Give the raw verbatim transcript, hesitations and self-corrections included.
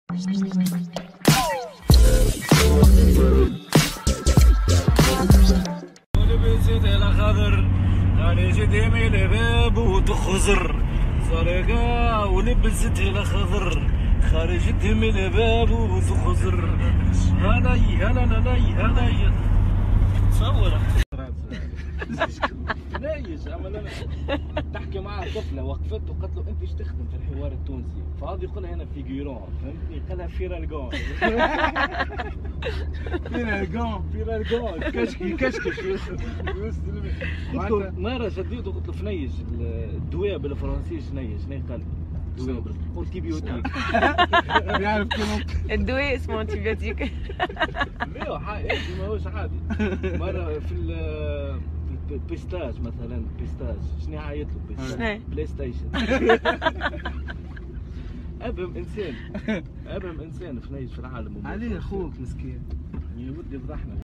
ولبست الخضر خارجت من الباب وتخزر سرقة ولبست الخضر خرجت من الباب وتخزر هلاي هلا هلاي هلاي تصور نايش عمل انا تحكي معها طفله وقفت وقالت له انت ايش تخدم في الحوار التونسي؟ فهذا يقول لها انا فيجيرون فهمتني؟ قالها فيرالجون فيرالجون فيرالجون كشكي كشكش قلت له مره شديته قلت له فنيش الدواء بالفرنسي شنيش شنو قال؟ دواء انتيبيوتيك يعرف كيف الدواء اسمه انتيبيوتيك لا عادي ماهوش عادي مره في البيستاج مثلا بيستاج شنو عيط له بيستاج بلاي ستيشن ابهم انسان ابهم انسان فنيش في العالم عليه اخوك مسكين يا ودي فضحنا.